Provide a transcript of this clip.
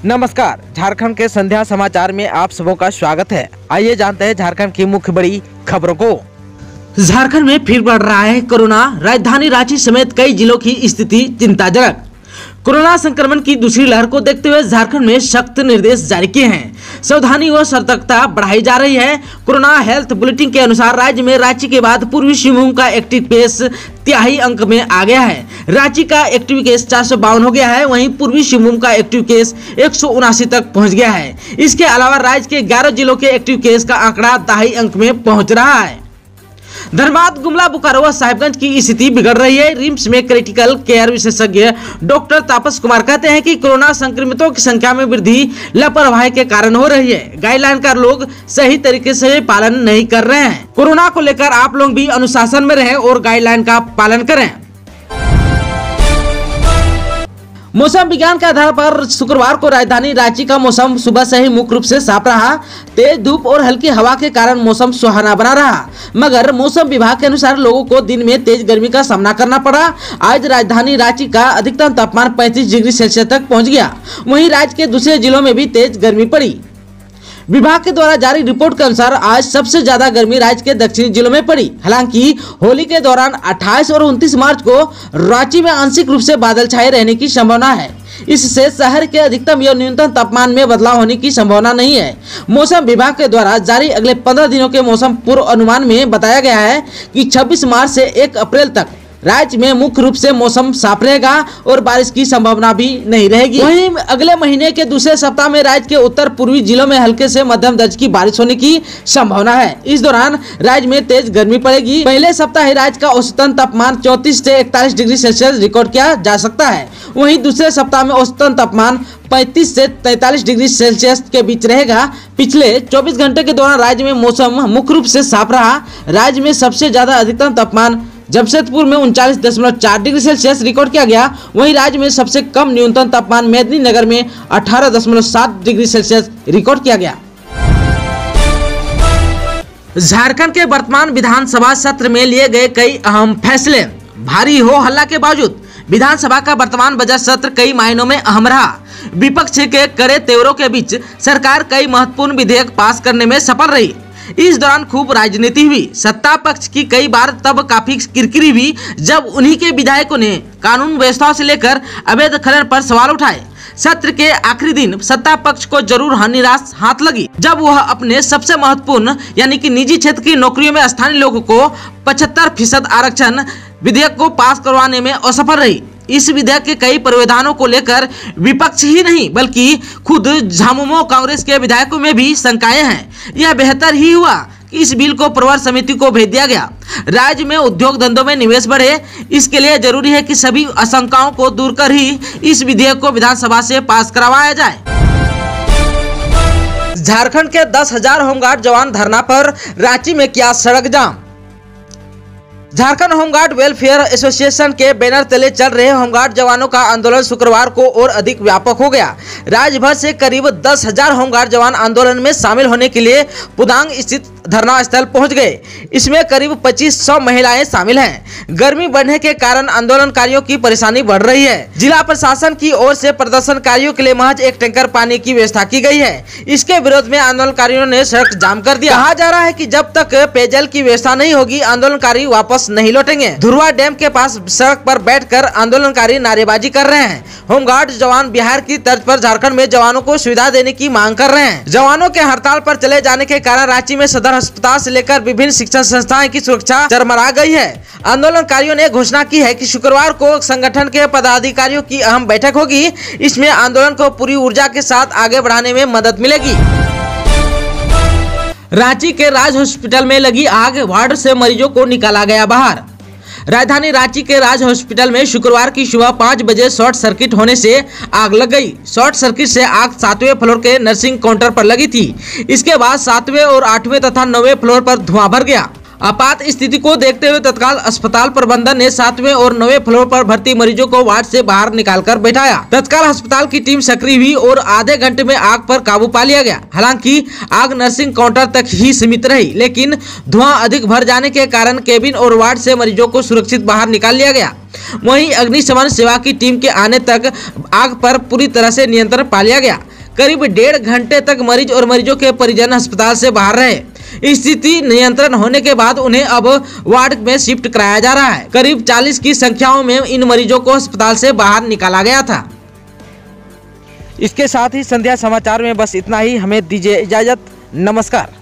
नमस्कार, झारखंड के संध्या समाचार में आप सबों का स्वागत है। आइए जानते हैं झारखंड की मुख्य बड़ी खबरों को। झारखंड में फिर बढ़ रहा है कोरोना। राजधानी रांची समेत कई जिलों की स्थिति चिंताजनक। कोरोना संक्रमण की दूसरी लहर को देखते हुए झारखंड में सख्त निर्देश जारी किए हैं। सावधानी व सतर्कता बढ़ाई जा रही है। कोरोना हेल्थ बुलेटिन के अनुसार राज्य में रांची के बाद पूर्वी सिंहभूम का एक्टिव केस तिहाई अंक में आ गया है। रांची का एक्टिव केस 452 हो गया है, वहीं पूर्वी सिंहभूम का एक्टिव केस 179 तक पहुंच गया है। इसके अलावा राज्य के 11 जिलों के एक्टिव केस का आंकड़ा तिहाई अंक में पहुंच रहा है। धनबाद, गुमला, बोकारो व साहिबगंज की स्थिति बिगड़ रही है। रिम्स में क्रिटिकल केयर विशेषज्ञ डॉक्टर तापस कुमार कहते हैं कि कोरोना संक्रमितों की संख्या में वृद्धि लापरवाही के कारण हो रही है। गाइडलाइन का लोग सही तरीके से पालन नहीं कर रहे हैं। कोरोना को लेकर आप लोग भी अनुशासन में रहें और गाइडलाइन का पालन करें। मौसम विज्ञान के आधार पर शुक्रवार को राजधानी रांची का मौसम सुबह से ही मुख्य रूप से साफ रहा। तेज धूप और हल्की हवा के कारण मौसम सुहाना बना रहा, मगर मौसम विभाग के अनुसार लोगों को दिन में तेज गर्मी का सामना करना पड़ा। आज राजधानी रांची का अधिकतम तापमान 35 डिग्री सेल्सियस तक पहुंच गया। वहीं राज्य के दूसरे जिलों में भी तेज गर्मी पड़ी। विभाग के द्वारा जारी रिपोर्ट के अनुसार आज सबसे ज्यादा गर्मी राज्य के दक्षिणी जिलों में पड़ी। हालांकि होली के दौरान 28 और 29 मार्च को रांची में आंशिक रूप से बादल छाए रहने की संभावना है। इससे शहर के अधिकतम या न्यूनतम तापमान में बदलाव होने की संभावना नहीं है। मौसम विभाग के द्वारा जारी अगले 15 दिनों के मौसम पूर्व अनुमान में बताया गया है कि 26 मार्च से 1 अप्रैल तक राज्य में मुख्य रूप से मौसम साफ रहेगा और बारिश की संभावना भी नहीं रहेगी। वहीं अगले महीने के दूसरे सप्ताह में राज्य के उत्तर पूर्वी जिलों में हल्के से मध्यम दर्जे की बारिश होने की संभावना है। इस दौरान राज्य में तेज गर्मी पड़ेगी। पहले सप्ताह ही राज्य का औसतन तापमान 34 से 41 डिग्री सेल्सियस रिकॉर्ड किया जा सकता है। वहीं दूसरे सप्ताह में औसतन तापमान 35 से 43 डिग्री सेल्सियस के बीच रहेगा। पिछले 24 घंटे के दौरान राज्य में मौसम मुख्य रूप से साफ रहा। राज्य में सबसे ज्यादा अधिकतम तापमान जमशेदपुर में 39.4 डिग्री सेल्सियस रिकॉर्ड किया गया। वहीं राज्य में सबसे कम न्यूनतम तापमान मेदिनीनगर में 18.7 डिग्री सेल्सियस रिकॉर्ड किया गया। झारखंड के वर्तमान विधानसभा सत्र में लिए गए कई अहम फैसले। भारी हो हल्ला के बावजूद विधानसभा का वर्तमान बजट सत्र कई मायनों में अहम रहा। विपक्ष के कड़े तेवरों के बीच सरकार कई महत्वपूर्ण विधेयक पास करने में सफल रही। इस दौरान खूब राजनीति हुई। सत्ता पक्ष की कई बार तब काफी किरकिरी हुई जब उन्हीं के विधायकों ने कानून व्यवस्था से लेकर अवैध खनन पर सवाल उठाए। सत्र के आखिरी दिन सत्ता पक्ष को जरूर निराश हाथ लगी जब वह अपने सबसे महत्वपूर्ण यानी कि निजी क्षेत्र की नौकरियों में स्थानीय लोगों को 75% आरक्षण विधेयक को पास करवाने में असफल रही। इस विधेयक के कई प्रावधानों को लेकर विपक्ष ही नहीं बल्कि खुद झामुमो कांग्रेस के विधायकों में भी शंकाएं हैं। यह बेहतर ही हुआ कि इस बिल को प्रवर समिति को भेज दिया गया। राज्य में उद्योग धंधों में निवेश बढ़े, इसके लिए जरूरी है कि सभी आशंकाओं को दूर कर ही इस विधेयक को विधानसभा से पास करवाया जाए। झारखंड के 10,000 होमगार्ड जवान धरना पर, रांची में किया सड़क जाम। झारखंड होमगार्ड वेलफेयर एसोसिएशन के बैनर तले चल रहे होमगार्ड जवानों का आंदोलन शुक्रवार को और अधिक व्यापक हो गया। राज्य भर से करीब 10,000 होमगार्ड जवान आंदोलन में शामिल होने के लिए पुदांग स्थित धरना स्थल पहुंच गए। इसमें करीब 2500 महिलाएं शामिल हैं। गर्मी बढ़ने के कारण आंदोलनकारियों की परेशानी बढ़ रही है। जिला प्रशासन की ओर से प्रदर्शनकारियों के लिए महज एक टैंकर पानी की व्यवस्था की गई है। इसके विरोध में आंदोलनकारियों ने सड़क जाम कर दिया। कहा जा रहा है कि जब तक पेयजल की व्यवस्था नहीं होगी आंदोलनकारी वापस नहीं लौटेंगे। धुरवा डैम के पास सड़क पर बैठकर आंदोलनकारी नारेबाजी कर रहे हैं। होमगार्ड जवान बिहार की तर्ज पर झारखंड में जवानों को सुविधा देने की मांग कर रहे हैं। जवानों के हड़ताल पर चले जाने के कारण रांची में सदर अस्पताल से लेकर विभिन्न शिक्षण संस्थाएं की सुरक्षा चरमरा गई है। आंदोलनकारियों ने घोषणा की है कि शुक्रवार को संगठन के पदाधिकारियों की अहम बैठक होगी। इसमें आंदोलन को पूरी ऊर्जा के साथ आगे बढ़ाने में मदद मिलेगी। रांची के राज हॉस्पिटल में लगी आग, वार्ड से मरीजों को निकाला गया बाहर। राजधानी रांची के राज हॉस्पिटल में शुक्रवार की सुबह 5 बजे शॉर्ट सर्किट होने से आग लग गई। शॉर्ट सर्किट से आग 7वें फ्लोर के नर्सिंग काउंटर पर लगी थी। इसके बाद 7वें और 8वें तथा 9वें फ्लोर पर धुआं भर गया। आपात स्थिति को देखते हुए तत्काल अस्पताल प्रबंधन ने 7वें और 9वें फ्लोर पर भर्ती मरीजों को वार्ड से बाहर निकालकर बैठाया। तत्काल अस्पताल की टीम सक्रिय हुई और आधे घंटे में आग पर काबू पा लिया गया। हालांकि आग नर्सिंग काउंटर तक ही सीमित रही, लेकिन धुआं अधिक भर जाने के कारण केबिन और वार्ड से मरीजों को सुरक्षित बाहर निकाल लिया गया। वहीं अग्निशमन सेवा की टीम के आने तक आग पर पूरी तरह से नियंत्रण पा लिया गया। करीब 1.5 घंटे तक मरीज और मरीजों के परिजन अस्पताल से बाहर रहे। स्थिति नियंत्रण होने के बाद उन्हें अब वार्ड में शिफ्ट कराया जा रहा है। करीब 40 की संख्याओं में इन मरीजों को अस्पताल से बाहर निकाला गया था। इसके साथ ही संध्या समाचार में बस इतना ही। हमें दीजिए इजाजत। नमस्कार।